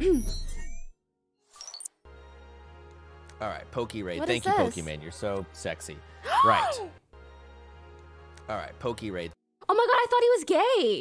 All right, Pokiraid. What Thank is you, this? Pokimane. You're so sexy. Right. All right, Pokiraid. Oh my god, I thought he was gay.